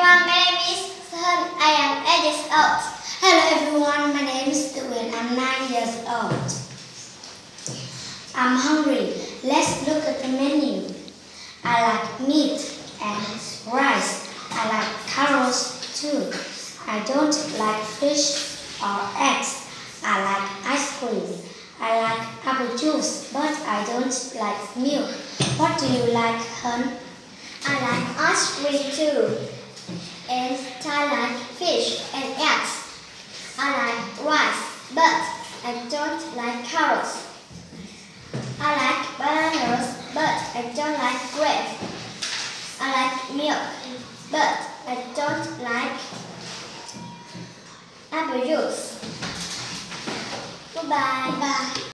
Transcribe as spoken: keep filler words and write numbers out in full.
everyone, my name is Sun. I am eight years old. Hello everyone, my name is Tuyen. I'm nine years old. I'm hungry. Let's look at the menu. I like meat and rice. I like carrots too. I don't like fish or eggs. I like ice cream. I like apple juice, but I don't like milk. What do you like, Hun? I like ice cream too, and I like fish and eggs. I like rice, but I don't like carrots. I like bananas, but I don't like grapes. I like milk, but I don't like apple juice. Goodbye. Bye.